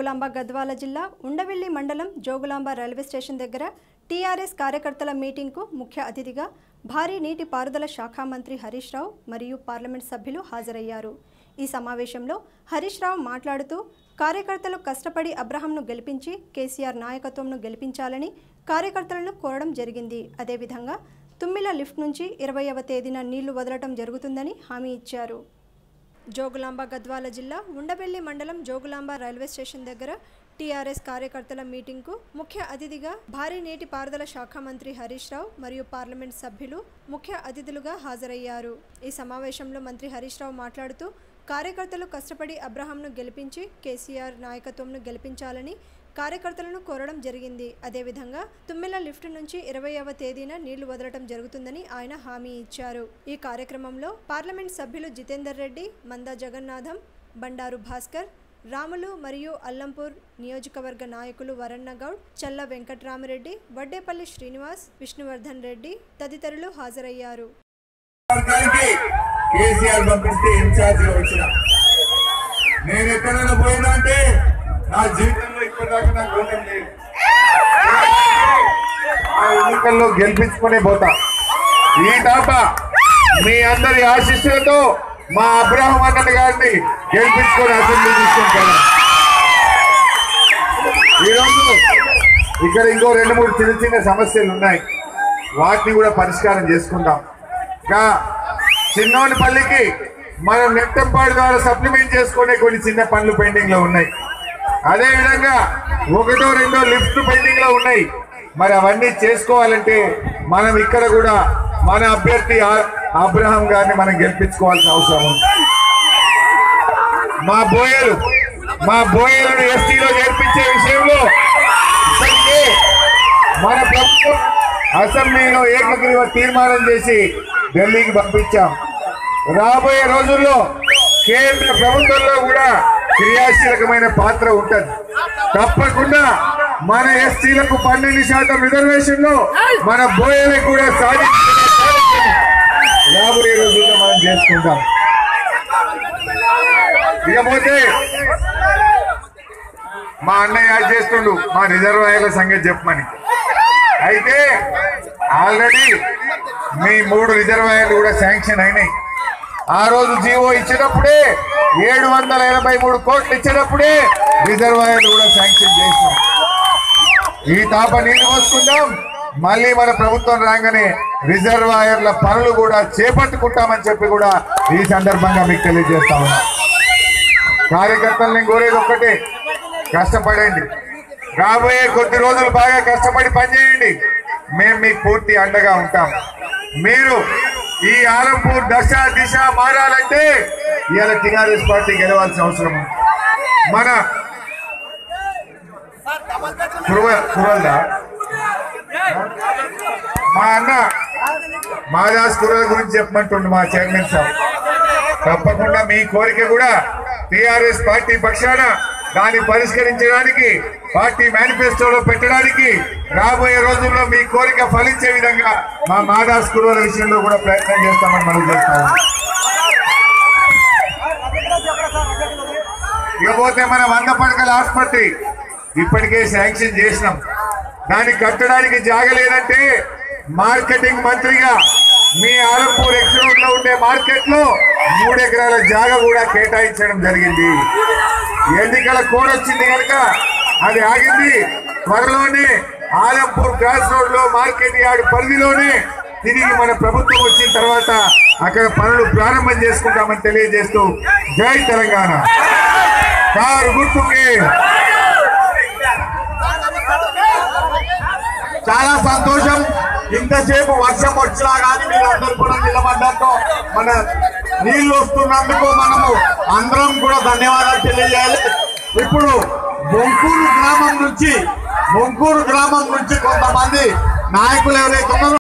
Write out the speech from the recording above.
జోగులాంబ గద్వాల జిల్లా ఉండవెల్లి మండలం Jogulamba railway station దగ్గర టీఆర్ఎస్ కార్యకర్తల మీటింగ్కు ముఖ్య అతిథిగా భారీ నీటి పారుదల శాఖ మంత్రి హరీష్ రావు మరియు పార్లమెంట్ సభ్యులు హాజరయ్యారు। ఈ సమావేశంలో హరీష్ రావు మాట్లాడుతూ కార్యకర్తలు కష్టపడి అబ్రహాంను గెలిపించి కేసీఆర్ నాయకత్వంను గెలిపించాలని కార్యకర్తలను కోరడం జరిగింది। అదే విధంగా తుమ్మిల లిఫ్ట్ నుంచి 20వ తేదీన నీళ్లు వదలటం జరుగుతుందని హామీ ఇచ్చారు। జోగులాంబ గద్వాల జిల్లా ఉండవెల్లి మండలం జోగులాంబ రైల్వే స్టేషన్ దగ్గర టీఆర్ఎస్ కార్యకర్తల మీటింగ్కు ముఖ్య అతిథిగా భారీ నీటి పారుదల శాఖ మంత్రి హరీష్ రావు మరియు పార్లమెంట్ సభ్యులు ముఖ్య అతిథులుగా హాజరయ్యారు। ఈ సమావేశంలో మంత్రి హరీష్ రావు మాట్లాడుతూ కార్యకర్తలు కష్టపడి అబ్రహాంను గెలిపించి కేసీఆర్ నాయకత్వంను గెలిపించాలని కార్యకర్తలను కోరడం జరిగింది। అదేవిధంగా తుమ్మిల లిఫ్ట్ నుంచి 20వ తేదీన నీళ్లు వదలటం జరుగుతుందని ఆయన హామీ ఇచ్చారు। ఈ కార్యక్రమంలో పార్లమెంట్ సభ్యులు జితేందర్ రెడ్డి, మందా జగన్నాథం, బండారు భాస్కర్, రాములు మరియు అల్లంపూర్ నియోజకవర్గ నాయకులు వరన్నగౌడ్, చల్ల వెంకట్రామరెడ్డి, వడ్డేపల్లి శ్రీనివాస్, విష్ణువర్ధన్ రెడ్డి తదితరులు హాజరయ్యారు। నా జీవితంలో ఇప్పటిదాకా నాకు గోతం లేదు। ఆ ఎన్నికల్లో గెలిపించుకునే పోతా। ఈ తాప మీ అందరి ఆశీస్సులతో మా అబ్రహాం అన్న గారిని గెలిపించుకొని అసెంబ్లీ తీసుకుంటాను। ఈరోజు ఇక్కడ ఇంకో 2-3 చిన్న చిన్న సమస్యలు ఉన్నాయి, వాటిని కూడా పరిష్కారం చేసుకుందాం। ఇంకా చిన్నోనిపల్లికి మనం నెట్టంపాడు ద్వారా సప్లిమెంట్ చేసుకునే కొన్ని చిన్న పనులు పెండింగ్ లో ఉన్నాయి। అదే విధంగా 1-2 లిఫ్ట్ పెండింగ్ లో ఉన్నాయి। మరి అవన్నీ చేసుకోవాలంటే మనం ఇక్కడ కూడా మన అభ్యర్థి అబ్రహాం గారిని మనం గెలిపించుకోవాల్సిన అవసరం ఉంది। మా బోయలను ఎస్టీలో చేర్పించే విషయంలో మన ప్రభుత్వం అసెంబ్లీలో ఏకగ్రీవ తీర్మానం చేసి ఢిల్లీకి పంపించాం। రాబోయే రోజుల్లో కేంద్ర ప్రభుత్వంలో కూడా క్రియాశీలకమైన పాత్ర ఉంటుంది। తప్పకుండా మన ఎస్టీలకు 12% రిజర్వేషన్ లో మన బోయలకు కూడా రాబోయే రోజుల్లో మనం చేసుకుంటాం। ఇకపోతే మా అన్నయ్య చేస్తుండు మా రిజర్వాయర్ల సంగతి చెప్పమని। అయితే ఆల్రెడీ మీ 3 రిజర్వాయర్లు కూడా శాంక్షన్ అయినాయి। ఆ రోజు జీవో ఇచ్చినప్పుడే 783 కోట్లు ఇచ్చినప్పుడే రిజర్వాయర్లు కూడా శాంక్షన్ చేసినాం। ఈ తాప నీళ్లు పోసుకుందాం, మళ్ళీ మన ప్రభుత్వం రాగానే రిజర్వాయర్ల పనులు కూడా చేపట్టుకుంటామని చెప్పి కూడా ఈ సందర్భంగా మీకు తెలియజేస్తా ఉన్నా। కార్యకర్తల్ని కోరేది ఒక్కటే, కష్టపడండి। రాబోయే కొద్ది రోజులు బాగా కష్టపడి పనిచేయండి, మేము మీకు పూర్తి అండగా ఉంటాం। మీరు ఈ ఆలంపూర్ దిశ మారాలంటే ఇవాళ టీఆర్ఎస్ పార్టీ గెలవాల్సిన అవసరం ఉంది। మన మా అన్న మాదాస్ కుర్రల గురించి చెప్పమంటుండు మా చైర్మన్ సార్। తప్పకుండా మీ కోరిక కూడా టీఆర్ఎస్ పార్టీ పక్షాన దాన్ని పరిష్కరించడానికి, పార్టీ మేనిఫెస్టోలో పెట్టడానికి రాబోయే రోజుల్లో మీ కోరిక ఫలించే విధంగా మా మాదాస్ కుర్రల విషయంలో కూడా ప్రయత్నం చేస్తామని మనం చేస్తాము। ఇకపోతే మన 100 పడకల ఆసుపత్రి ఇప్పటికే శాంక్షన్ చేసినాం, దాన్ని కట్టడానికి జాగలేదంటే మార్కెటింగ్ మంత్రిగా మీ ఆలంపూర్ ఎక్స్ రోడ్ లో ఉండే మార్కెట్ లో 3 ఎకరాల జాగ కూడా కేటాయించడం జరిగింది। ఎన్నికల కోడ్ వచ్చింది కనుక అది ఆగింది। త్వరలోనే ఆలంపూర్ క్రాస్ రోడ్ లో మార్కెట్ యార్డ్ పరిధిలోనే తిరిగి మన ప్రభుత్వం వచ్చిన తర్వాత అక్కడ పనులు ప్రారంభం చేసుకుంటామని తెలియజేస్తూ జై తెలంగాణ। కారు గుర్తుకి చాలా సంతోషం। ఇంతసేపు వర్షం వచ్చినా కానీ మీరందరూ కూడా నిలబడ్డాతో మన నీళ్లు వస్తున్నందుకు మనము అందరం కూడా ధన్యవాదాలు తెలియజేయాలి। ఇప్పుడు బొంకూరు గ్రామం నుంచి కొంతమంది నాయకులు ఎవరైతే ఉన్నారో